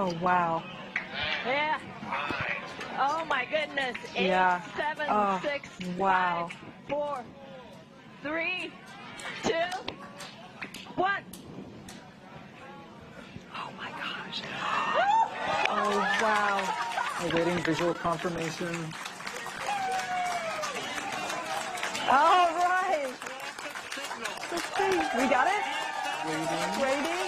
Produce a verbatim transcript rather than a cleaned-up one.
Oh, wow. Yeah. Oh my goodness. Eight, Yeah. seven, Oh, six, wow. five, four, three, two, one. Oh, my gosh. Oh, wow. Awaiting visual confirmation. All right. Let's see. We got it? Waiting. Waiting.